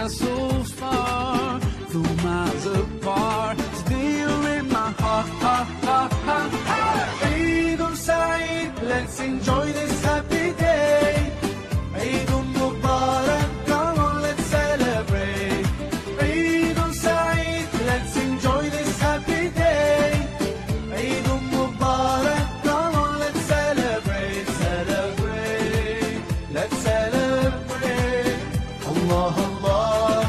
us so far, though miles apart. Today you're in my heart, heart, heart, heart, heart. Eid al-Saeed, let's enjoy this happy day. Eid al-Mubarak, come on, let's celebrate. Eid al-Saeed, let's enjoy this happy day. Eid al-Mubarak, come on, let's celebrate, celebrate, let's celebrate. Allah, Allah.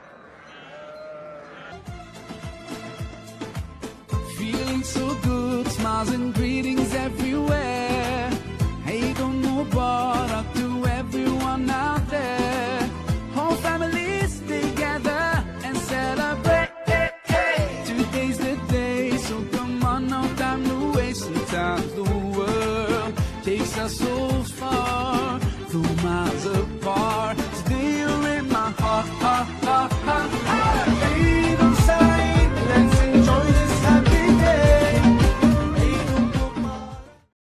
Feeling so good, smiles and greetings everywhere. Eid al-Mubarak to everyone out there. Whole families together and celebrate. Today's the day, so come on, no time to waste. Sometimes the world takes us so far, through miles